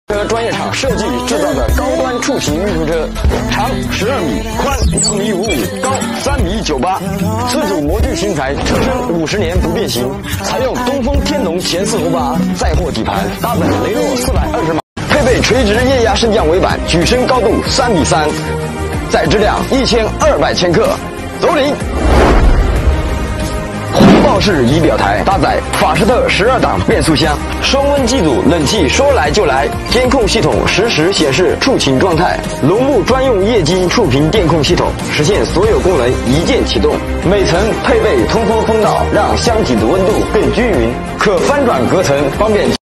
车专业厂设计制造的高端触屏运输车，长12米，宽2米55，高3米98。4组模具型材，车身50年不变形，采用东风天龙前4后8载货底盘，搭载雷诺420码，配备垂直液压升降尾板，举升高度3米3，载质量1200千克，走领。环抱式仪表台搭载法士特12档变速箱，双温机组冷气说来就来，监控系统实时显示触屏状态，龙木专用液晶触屏电控系统，实现所有功能一键启动。每层配备通风风道，让箱体的温度更均匀，可翻转隔层，方便